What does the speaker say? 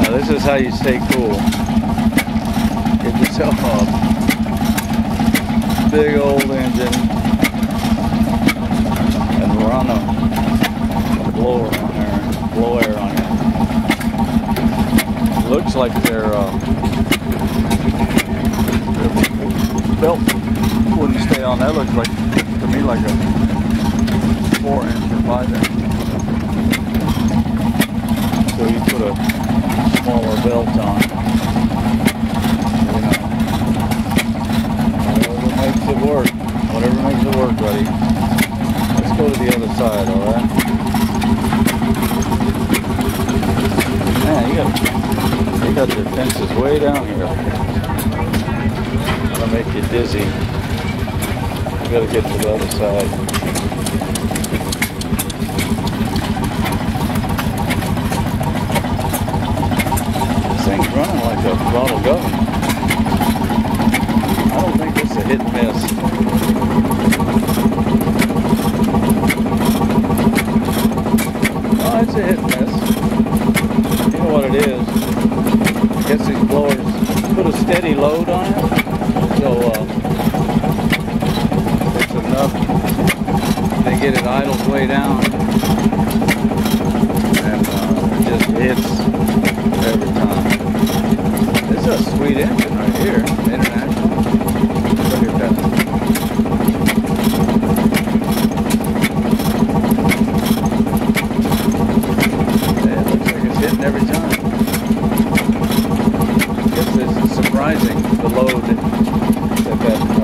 Now this is how you stay cool. Get yourself a big old engine and run a blower on there, blow air on it. Looks like their belt wouldn't stay on. That looks like, to me, like a 4-inch or 5-inch. So you put a smaller belt on. You know, whatever makes it work. Whatever makes it work, buddy. Let's go to the other side, alright? Man, you got your fences way down here. That'll make you dizzy. You gotta get to the other side. Thing's running like a throttle gun. I don't think it's a hit and miss. Oh, it's a hit and miss. You know what it is? I guess these blowers put a steady load on it, so it's enough. They get it idled way down, and it just hits every time. This is a sweet engine right here, International. Look at that. Yeah, it looks like it's hitting every time. I guess this is surprising, the load that